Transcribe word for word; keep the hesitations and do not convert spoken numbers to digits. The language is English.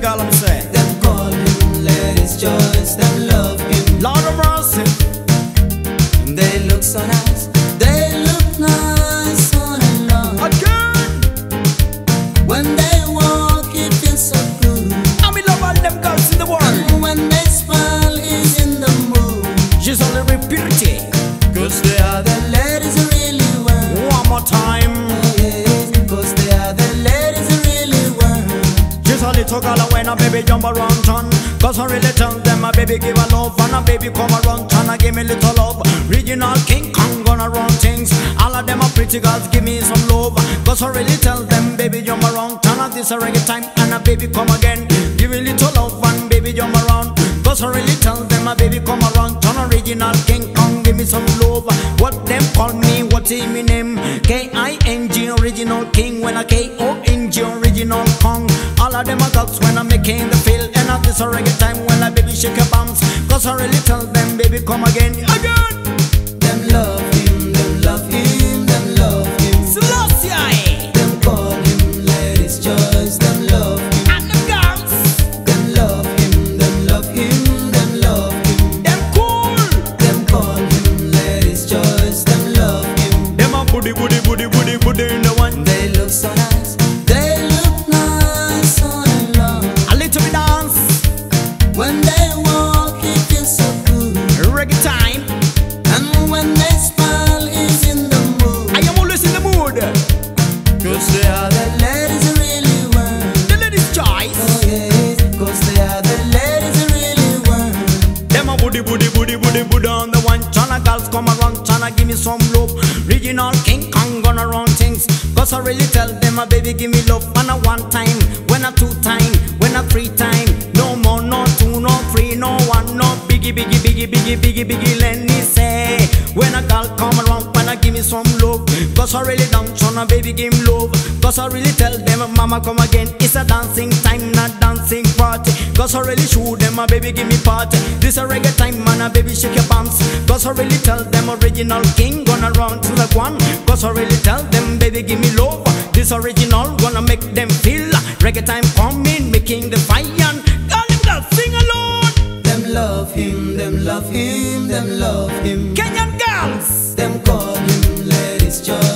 girl, I'm saying. Them call him ladies' choice, them love him. Lord of mercy. They look so nice, they look nice on and on. Again. When they walk, it feels so good. I'm in love with them girls in the world. And when they smile, he's in the mood. She's only repurity. Cause they are the ladies who really want. One more time. Oh yes, cause they are the ladies who really want. She's a little girl when a baby jump around town. Cause I really tell them my baby give a love. And a baby come around town and give me little love. Regional King Kong gonna run things. All of them are pretty girls, give me some love. Cause I really tell them baby jump around town. And this a reggae time and a baby come again. Give me little love and baby jump around. Cause I really tell them my baby come around town. Original King Kong give me some love. What them call me, what's in my name? K I N G original king. When I K O N G original Kong. All of them are girls when I'm making the feel. And at this a reggae time when I baby shake your bounce. Cause I really tell them baby come again, again. Them love him, them love him, them love him. Selassie. Them call him ladies' choice, them love him. And them girls. Them love him, them love him, them love him. Them cool. Them call him ladies' choice, them love him. Them a booty, booty, booty, booty, booty in the one. They look so nice, they look nice on and long. A little bit dance. When they walk, it feels so good. Reggae time. And when they smile, he's in the mood. I am always in the mood. Cause they are the ladies who really want. The ladies' choice. Oh yes, cause they are the ladies who really want. Them a booty, booty, booty, booty, booty on the one. China girls come around, China give me some love. Regional King Kong gonna run things. Cause I really tell them a baby give me love. And a one time, when a two time, when a three time. No more, no two, no three, no one, no biggie, biggie, biggie, biggie, biggie, biggie. Let me say, when a girl come around, when I give me some love. Cause I really don't tryna baby give me love. Cause I really tell them mama come again. It's a dancing time, not dancing party. Cause I really show them a baby give me party. This a reggae time man, a baby shake your palms. Cause I really tell them original king gonna run to the one. Cause I really tell them baby give me love. This original gonna make them feel reggae time coming, making the fire. Girl, them girls sing along. Them love him, them love him, them love him. Kenyan girls. Them call him ladies' choice.